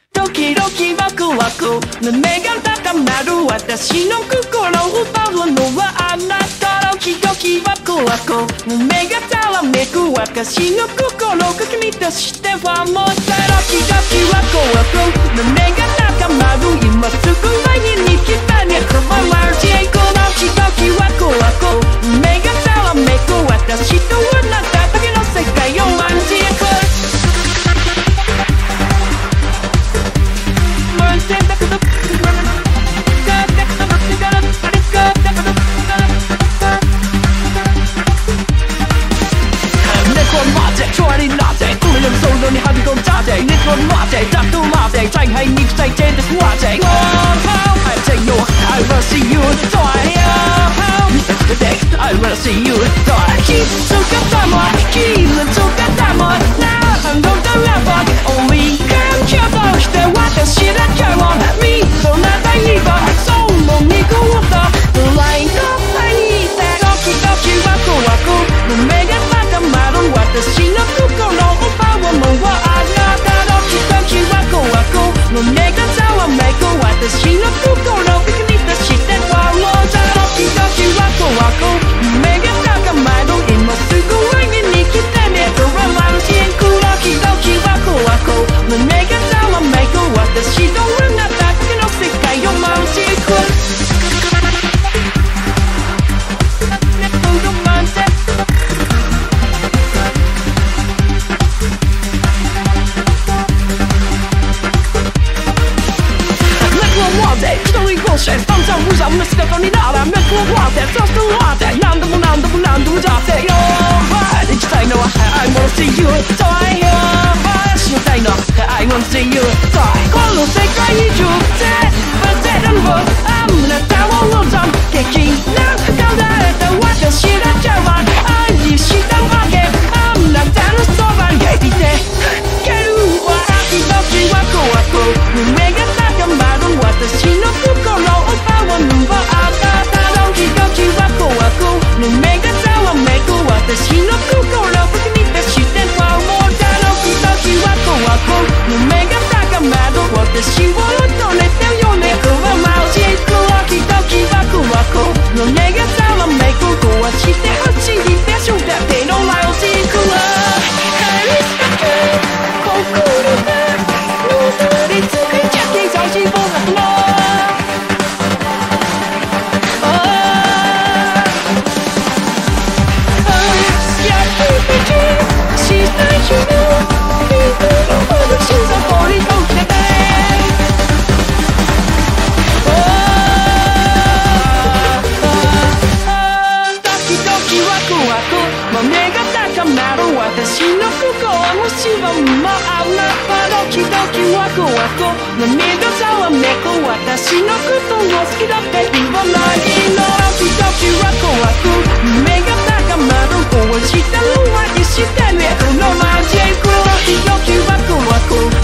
ドキドキワクワク胸が高まる私の心を奪うのはあなた。ドキドキワクワク胸がざわめく私の心をかき乱してはもうドキドキワクワク胸が高まる今すぐ前に来たNecromantic。ドキドキワクワク胸がざわめく私とあなただけの世界をマンティック。Solo にはびこんだぜ Necromantic だとまぜ大敗肉体点で壊せ Oh, I take no I wanna see you die I wanna see you die 気づかたも気づかたも何度だらば Only can kill として私だけを見そなたにはその肉をとラインの前にいてドキドキワクワク胸が高まる私の心もうあなたドキドキワクワク胸がざわめく私の心をピクニックしてはもうドキドキワクワク胸が高まる今すぐ会いに来てねドラマのシーンドキドキワクワク胸がざわめく私とあなただけの世界をマウンティック。放上不上的是个高你大了没说话的这是话的难度不难度不难度加在哟你知道我还 I wanna see you 在哟知道呢还 I wanna see you 在この世界中でバテるのあなたを望む激な顔だった私だけは愛にしたわけあなたのそばにいてけるわドキドキワクワク胸が高まる私の心を奪うのはあなたドキドキワクワク胸がざわめく私の心を吹き乱してはもうドキドキワクワク胸が高まる私を恐れてるよねクワマウジックドキドキワクワク胸がざわめく壊してほしいでしょだってのマウジックは愛したく心が戻りつくジャケ在心不能私の心のしわもあなたドキドキワクワク胸がざわめく私のことを好きだって言わないのドキドキワクワク胸が高まるこうしたのはしてねこのマジックドキドキワクワク